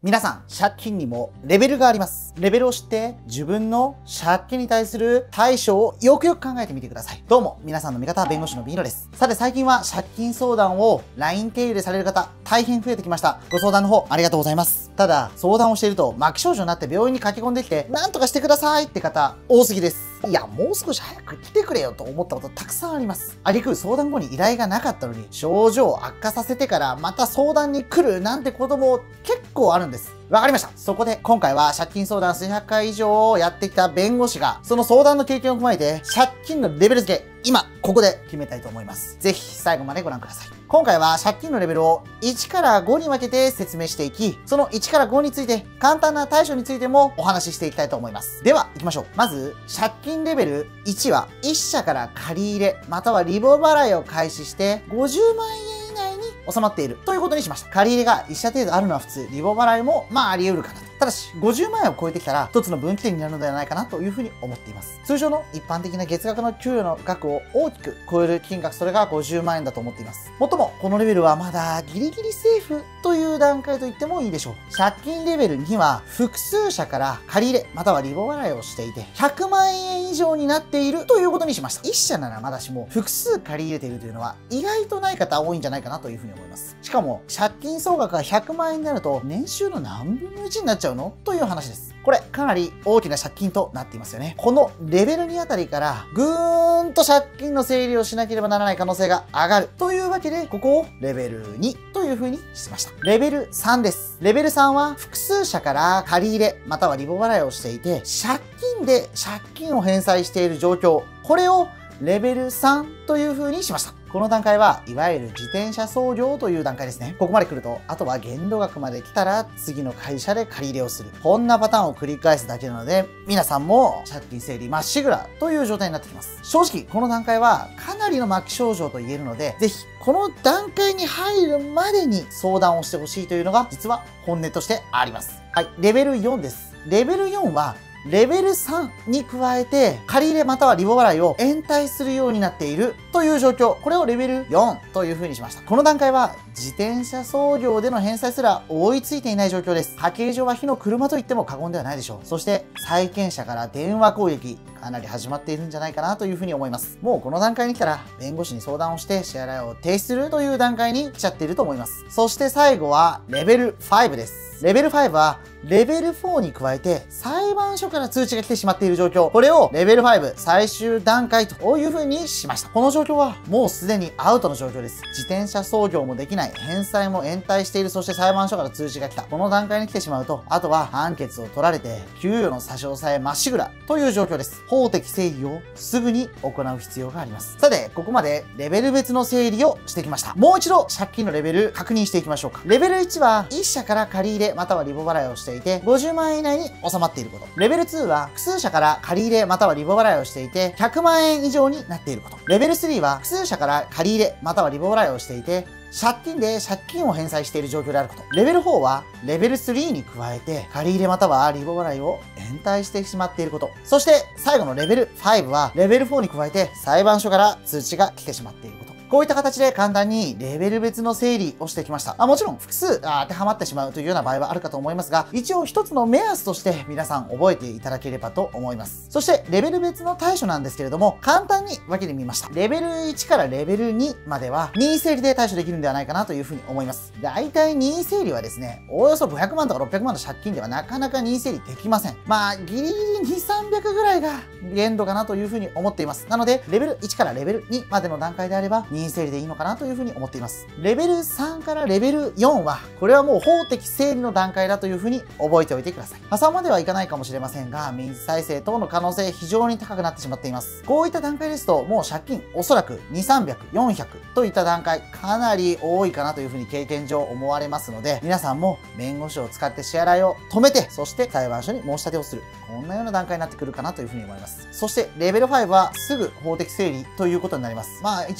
皆さん、借金にもレベルがあります。レベルを知って自分の借金に対する対処をよくよく考えてみてください。どうも、皆さんの味方、弁護士のビーノです。さて、最近は借金相談を LINE 経由でされる方、大変増えてきました。ご相談の方、ありがとうございます。ただ、相談をしていると、末期症状になって病院に駆け込んできて、なんとかしてくださいって方、多すぎです。いや、もう少し早く来てくれよと思ったことたくさんあります。挙句相談後に依頼がなかったのに、症状を悪化させてからまた相談に来るなんてことも結構あるんです。わかりました。そこで今回は借金相談数百回以上をやってきた弁護士が、その相談の経験を踏まえて、借金のレベル付け、今、ここで決めたいと思います。ぜひ最後までご覧ください。今回は借金のレベルを1から5に分けて説明していき、その1から5について簡単な対処についてもお話ししていきたいと思います。では、行きましょう。まず、借金レベル1は、1社から借り入れ、またはリボ払いを開始して50万円以内に収まっているということにしました。借り入れが1社程度あるのは普通、リボ払いもあり得るかなと。ただし、50万円を超えてきたら、一つの分岐点になるのではないかなというふうに思っています。通常の一般的な月額の給与の額を大きく超える金額、それが50万円だと思っています。もっとも、このレベルはまだギリギリセーフという段階と言ってもいいでしょう。借金レベル2は、複数社から借り入れ、またはリボ払いをしていて、100万円以上になっているということにしました。1社ならまだしも、複数借り入れているというのは、意外とない方多いんじゃないかなというふうに思います。しかも、借金総額が100万円になると、年収の何分の1になっちゃうのという話です。これ、かなり大きな借金となっていますよね。このレベル2あたりから、ぐーんと借金の整理をしなければならない可能性が上がる。というわけで、ここをレベル2という風にしました。レベル3です。レベル3は、複数社から借り入れ、またはリボ払いをしていて、借金で借金を返済している状況。これをレベル3という風にしました。この段階は、いわゆる自転車操業という段階ですね。ここまで来ると、あとは限度額まで来たら、次の会社で借り入れをする。こんなパターンを繰り返すだけなので、皆さんも借金整理まっしぐらという状態になってきます。正直、この段階はかなりの末期症状と言えるので、ぜひ、この段階に入るまでに相談をしてほしいというのが、実は本音としてあります。はい、レベル4です。レベル4は、レベル3に加えて、借り入れまたはリボ払いを延滞するようになっているという状況。これをレベル4という風にしました。この段階は、自転車操業での返済すら追いついていない状況です。家計上は火の車と言っても過言ではないでしょう。そして、債権者から電話攻撃、かなり始まっているんじゃないかなという風に思います。もうこの段階に来たら、弁護士に相談をして支払いを停止するという段階に来ちゃっていると思います。そして最後は、レベル5です。レベル5は、レベル4に加えて、裁判所から通知が来てしまっている状況。これをレベル5最終段階という風にしました。この状況はもうすでにアウトの状況です。自転車操業もできない、返済も延滞している、そして裁判所から通知が来た。この段階に来てしまうと、あとは判決を取られて、給与の差し押さえまっしぐらという状況です。法的整理をすぐに行う必要があります。さて、ここまでレベル別の整理をしてきました。もう一度借金のレベル確認していきましょうか。レベル1は、1社から借り入れ、またはリボ払いをしていて、50万円以内に収まっていること。レベル2は、複数社から借り入れ、またはリボ払いをしていて、100万円以上になっていること。レベル3は、複数社から借り入れ、またはリボ払いをしていて、借金で借金を返済している状況であること。レベル4は、レベル3に加えて、借り入れまたはリボ払いを延滞してしまっていること。そして、最後のレベル5は、レベル4に加えて、裁判所から通知が来てしまっていること。こういった形で簡単にレベル別の整理をしてきました。もちろん複数当てはまってしまうというような場合はあるかと思いますが、一応一つの目安として皆さん覚えていただければと思います。そしてレベル別の対処なんですけれども、簡単に分けてみました。レベル1からレベル2までは任意整理で対処できるんではないかなというふうに思います。だいたい任意整理はですね、おおよそ500万とか600万の借金ではなかなか任意整理できません。ギリギリ2、300ぐらいが限度かなというふうに思っています。なので、レベル1からレベル2までの段階であれば、任意整理でいいのかなというふうに思っています。レベル3からレベル4は、これはもう法的整理の段階だというふうに覚えておいてください。破産まではいかないかもしれませんが、民事再生等の可能性非常に高くなってしまっています。こういった段階ですと、もう借金おそらく2、300、400といった段階、かなり多いかなというふうに経験上思われますので、皆さんも弁護士を使って支払いを止めて、そして裁判所に申し立てをする。こんなような段階になってくるかなというふうに思います。そして、レベル5はすぐ法的整理ということになります。一番多いのは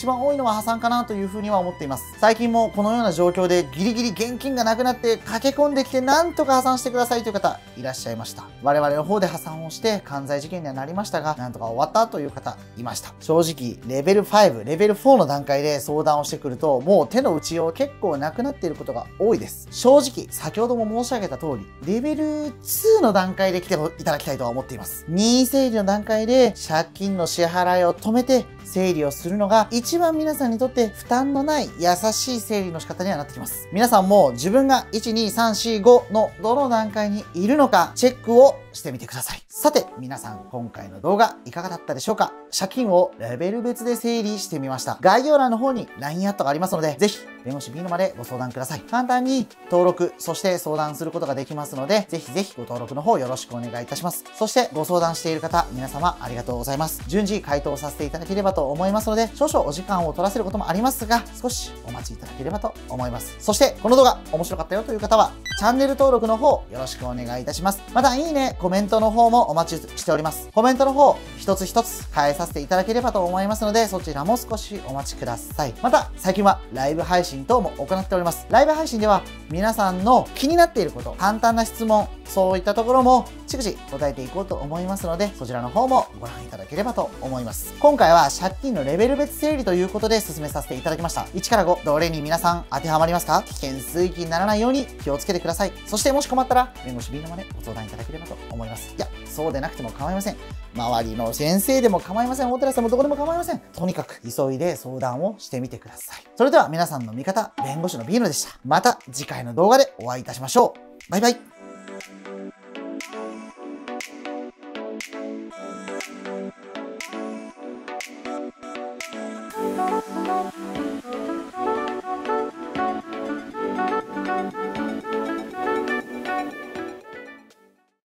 は破産かなというふうには思っています。最近もこのような状況でギリギリ現金がなくなって駆け込んできてなんとか破産してくださいという方いらっしゃいました。我々の方で破産をして関西事件にはなりましたが、なんとか終わったという方いました。正直、レベル5、レベル4の段階で相談をしてくると、もう手の打ちよう結構なくなっていることが多いです。正直、先ほども申し上げた通り、レベル2の段階で来ていただきたいとは思っています。任意整理の段階で借金の支払いを止めて整理をするのが一番皆さんにとって負担のない優しい整理の仕方にはなってきます。皆さんも自分が1、2、3、4、5のどの段階にいるのかチェックをしてみてください。さて皆さん、今回の動画いかがだったでしょうか？借金をレベル別で整理してみました。概要欄の方に LINE アットがありますので、ぜひ弁護士 B のまでご相談ください。簡単に登録、そして相談することができますので、ぜひぜひご登録の方よろしくお願いいたします。そしてご相談している方、皆様ありがとうございます。順次回答させていただければと思いますので、少々お時間を取らせることもありますが、少しお待ちいただければと思います。そしてこの動画面白かったよという方は、チャンネル登録の方よろしくお願いいたします。またいいね、コメントの方もお待ちしております。コメントの方、一つ一つ変えさせていただければと思いますので、そちらも少しお待ちください。また、最近はライブ配信等も行っております。ライブ配信では皆さんの気になっていること、簡単な質問、そういったところも逐次答えていこうと思いますので、そちらの方もご覧いただければと思います。今回は借金のレベル別整理ということで進めさせていただきました。1から5、どれに皆さん当てはまりますか？危険水域にならないように気をつけてください。そしてもし困ったら、弁護士 B のまでご相談いただければと思います。いや、そうでなくても構いません。周りの先生でも構いません。大寺さんもどこでも構いません。とにかく急いで相談をしてみてください。それでは皆さんの味方、弁護士の B のでした。また次回の動画でお会いいたしましょう。バイバイ。